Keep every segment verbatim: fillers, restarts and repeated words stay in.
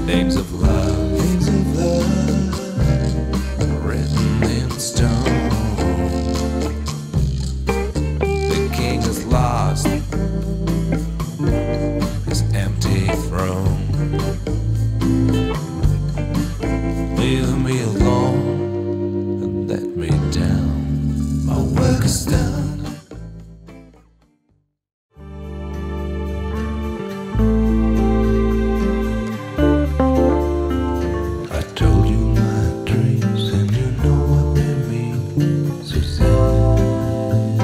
names of love, names of love, written in stone. The king is lost his empty throne. Leave me alone and let me down. My work is done. I told you my dreams and you know what they mean. Suzanne,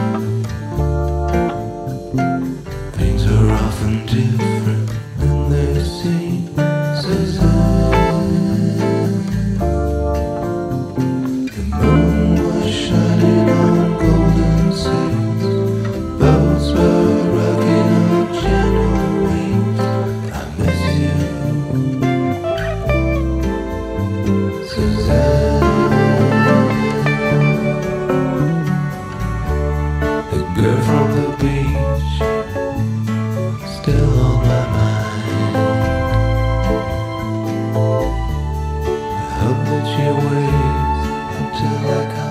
things are often different than they seem. Suzanne, the moon was shining on golden seas, boats were rocking on gentle wings. I miss you, Suzanne, the girl from the beach, still on my mind. I hope that she waits until I come.